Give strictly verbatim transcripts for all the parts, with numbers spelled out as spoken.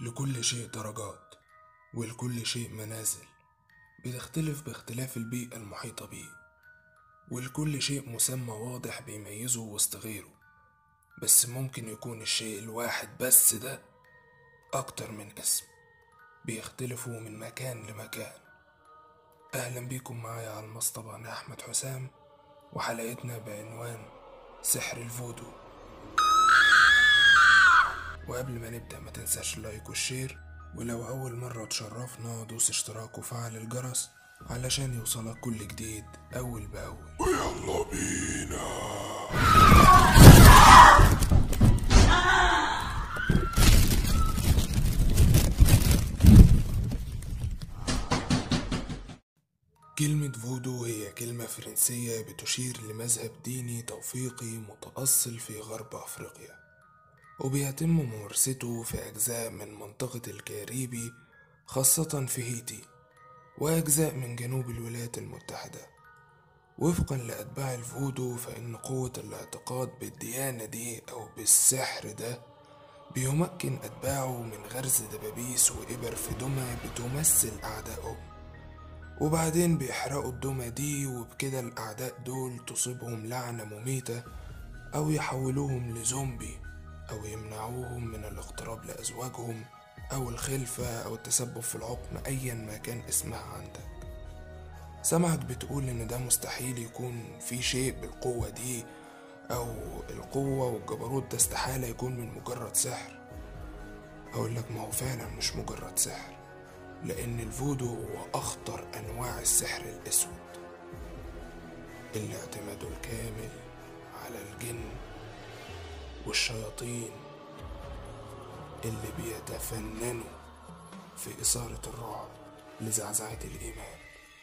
لكل شيء درجات، ولكل شيء منازل بتختلف باختلاف البيئة المحيطة بيه، ولكل شيء مسمى واضح بيميزه وسط غيره. بس ممكن يكون الشيء الواحد بس ده أكتر من اسم بيختلفوا من مكان لمكان. أهلا بيكم معايا على المصطبة، أنا أحمد حسام، وحلقتنا بعنوان سحر الفودو. وقبل ما نبدأ ما تنساش اللايك والشير، ولو أول مرة تشرفنا دوس اشتراك وفعل الجرس علشان يوصلك كل جديد أول بأول. ويلا بينا. كلمة فودو هي كلمة فرنسية بتشير لمذهب ديني توفيقي متأصل في غرب أفريقيا، وبيتم ممارسته في أجزاء من منطقة الكاريبي خاصة في هيتي وأجزاء من جنوب الولايات المتحدة. وفقا لأتباع الفودو فإن قوة الاعتقاد بالديانة دي أو بالسحر ده بيمكن أتباعه من غرز دبابيس وإبر في دمى بتمثل أعدائهم، وبعدين بيحرقوا الدمى دي، وبكده الأعداء دول تصيبهم لعنة مميتة أو يحولوهم لزومبي أو يمنعوهم من الاقتراب لأزواجهم أو الخلفة أو التسبب في العقم أيا ما كان اسمها عندك. سمعك بتقول إن ده مستحيل يكون في شيء بالقوة دي، أو القوة والجبروت ده استحالة يكون من مجرد سحر. أقولك ما هو فعلا مش مجرد سحر، لأن الفودو هو أخطر أنواع السحر الأسود اللي اعتماده الكامل على الجن والشياطين اللي بيتفننوا في إثارة الرعب لزعزعة الإيمان.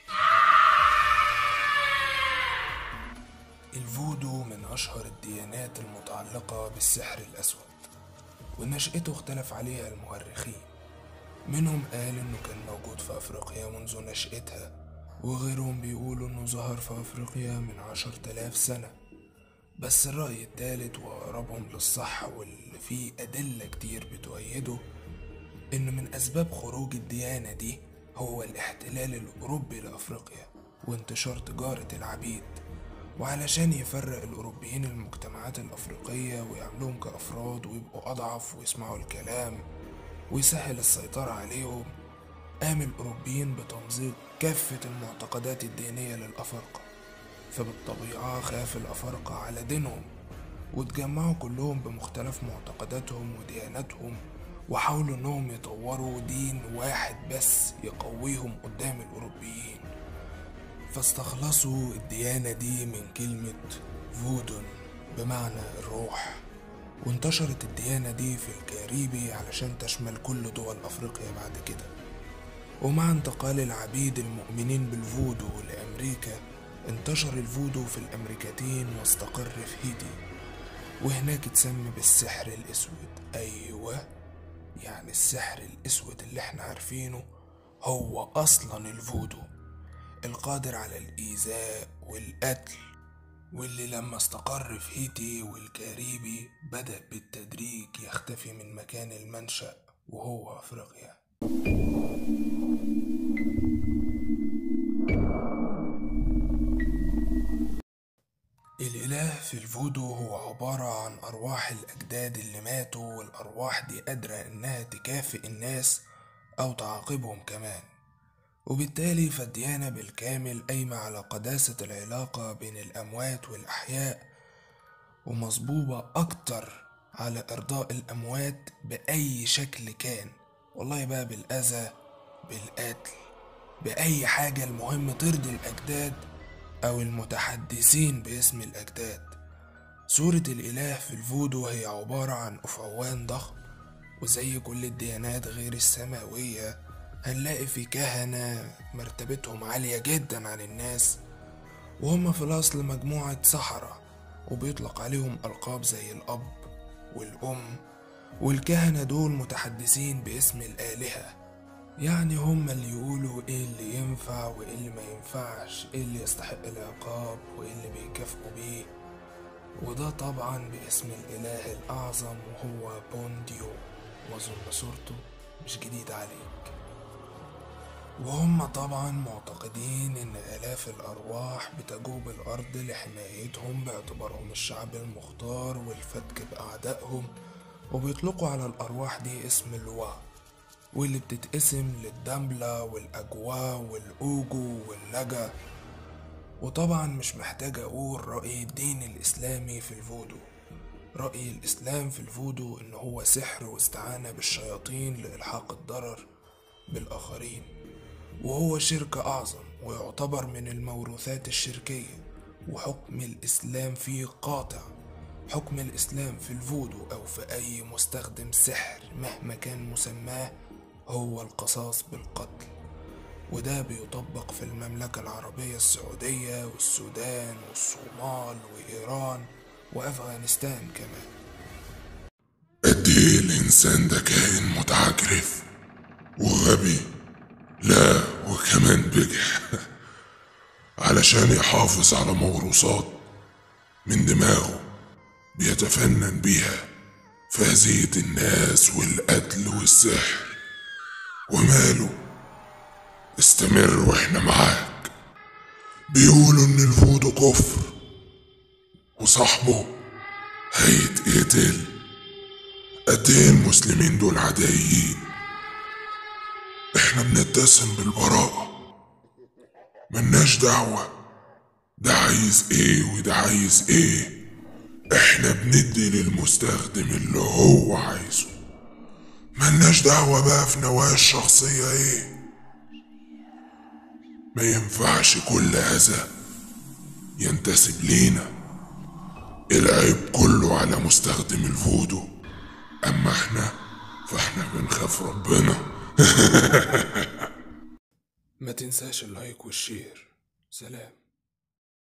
الفودو من أشهر الديانات المتعلقة بالسحر الأسود، ونشأته اختلف عليها المؤرخين. منهم قال إنه كان موجود في أفريقيا منذ نشأتها، وغيرهم بيقولوا إنه ظهر في أفريقيا من عشر تلاف سنة. بس الرأي الثالث وأقربهم للصح واللي فيه أدلة كتير بتؤيده إنه من أسباب خروج الديانة دي هو الاحتلال الأوروبي لأفريقيا وانتشار تجارة العبيد، وعلشان يفرق الأوروبيين المجتمعات الأفريقية ويعملوهم كأفراد ويبقوا أضعف ويسمعوا الكلام ويسهل السيطرة عليهم، قام الأوروبيين بتمزيق كافة المعتقدات الدينية للأفارقة. فبالطبيعة خاف الأفارقة على دينهم وتجمعوا كلهم بمختلف معتقداتهم ودياناتهم، وحاولوا انهم يطوروا دين واحد بس يقويهم قدام الأوروبيين، فاستخلصوا الديانة دي من كلمة فودون بمعنى الروح. وانتشرت الديانة دي في الكاريبي علشان تشمل كل دول أفريقيا بعد كده. ومع انتقال العبيد المؤمنين بالفودو لأمريكا انتشر الفودو في الأمريكتين واستقر في هيتي، وهناك اتسمى بالسحر الأسود. أيوة، يعني السحر الأسود اللي احنا عارفينه هو أصلا الفودو، القادر على الإيذاء والقتل، واللي لما استقر في هيتي والكاريبي بدأ بالتدريج يختفي من مكان المنشأ وهو أفريقيا. الإله في الفودو هو عبارة عن أرواح الأجداد اللي ماتوا، والأرواح دي قادرة إنها تكافئ الناس أو تعاقبهم كمان، وبالتالي فالديانة بالكامل قايمة على قداسة العلاقة بين الأموات والأحياء، ومصبوبة أكتر على إرضاء الأموات بأي شكل كان، والله بقى بالأذى بالقتل بأي حاجة، المهم ترضي الأجداد أو المتحدثين باسم الأجداد. صورة الإله في الفودو هي عبارة عن أفعوان ضخم، وزي كل الديانات غير السماوية هنلاقي في كهنة مرتبتهم عالية جدا عن الناس، وهم في الأصل مجموعة سحرة وبيطلق عليهم ألقاب زي الأب والأم. والكهنة دول متحدثين باسم الآلهة، يعني هم اللي يقولوا ايه اللي ينفع وايه اللي ما ينفعش، ايه اللي يستحق العقاب وايه اللي بيكافئوا بيه، وده طبعا باسم الإله الأعظم وهو بونديو، وأظن صورته مش جديد عليك. وهم طبعا معتقدين ان آلاف الأرواح بتجوب الأرض لحمايتهم باعتبارهم الشعب المختار والفتك بأعدائهم، وبيطلقوا على الأرواح دي اسم الوا، واللي بتتقسم للدملة والأجوا والأوجو واللجا. وطبعا مش محتاج أقول رأي الدين الإسلامي في الفودو. رأي الإسلام في الفودو إن هو سحر واستعانة بالشياطين لإلحاق الضرر بالآخرين، وهو شرك أعظم ويعتبر من الموروثات الشركية، وحكم الإسلام فيه قاطع. حكم الإسلام في الفودو أو في أي مستخدم سحر مهما كان مسماه هو القصاص بالقتل، وده بيطبق في المملكة العربية السعودية والسودان والصومال وإيران وأفغانستان كمان. قد ايه الانسان ده كائن متعجرف وغبي، لا وكمان بجح علشان يحافظ على موروثات من دماغه بيتفنن بيها في أذية الناس والقتل والسحر. وماله، استمر واحنا معاك. بيقولوا ان الفودو كفر وصاحبه هيتقتل. قد ايه المسلمين دول عدائيين. احنا بنتسم بالبراءة، ملناش دعوة ده عايز ايه وده عايز ايه. احنا بندي للمستخدم اللي هو عايزه، ملناش دعوة بقى في نوايا الشخصية ايه. ما ينفعش كل هذا ينتسب لينا. العيب كله على مستخدم الفودو، اما احنا فاحنا بنخاف ربنا. ما تنساش اللايك والشير. سلام.